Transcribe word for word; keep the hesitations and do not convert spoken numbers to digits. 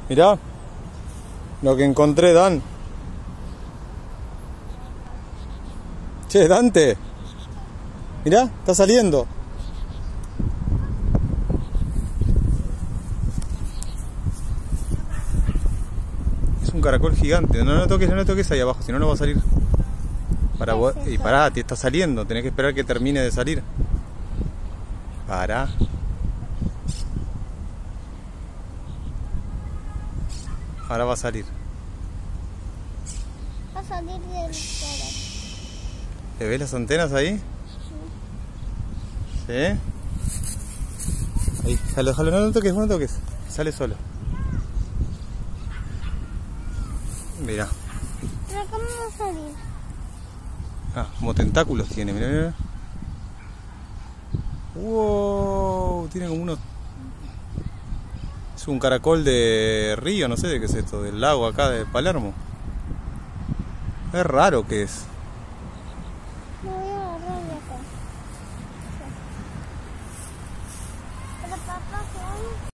Mirá lo que encontré, Dan. Che, Dante. Mirá, está saliendo. Es un caracol gigante. No lo toques, no lo toques ahí abajo, si no, no va a salir. Para vos, y pará, te está saliendo. Tenés que esperar que termine de salir. Pará. Ahora va a salir. Va a salir del caracol. ¿Le ves las antenas ahí? Sí. ¿Sí? Ahí, déjalo, déjalo, no lo toques, no lo toques. Sale solo. Mirá. ¿Pero cómo va a salir? Ah, como tentáculos tiene, mirá, mirá. Wow, tiene como unos... Es un caracol de río, no sé de qué es esto, del lago acá de Palermo. Es raro que es.